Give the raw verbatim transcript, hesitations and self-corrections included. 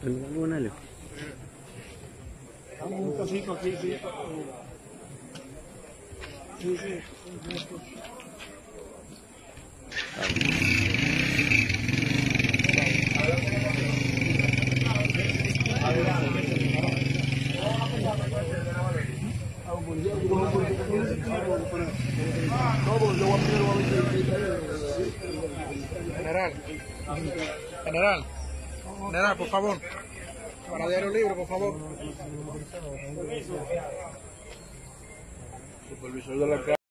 Alguna Vamos un cosito aquí, sí. Sí, sí. General, general, general, por favor, para Diario Libre, por favor. Supervisor de la